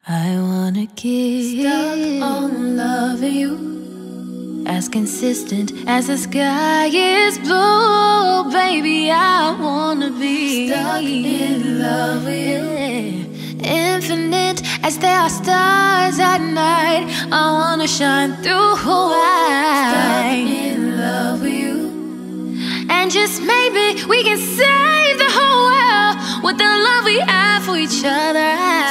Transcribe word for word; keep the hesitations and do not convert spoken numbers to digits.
I wanna get stuck on loving you, as consistent as the sky is blue. Baby, I wanna be stuck in love with you. Infinite as there are stars at night, I wanna shine through Hawaii. Stuck in love with you. And just maybe we can save the whole world with the love we have for each other.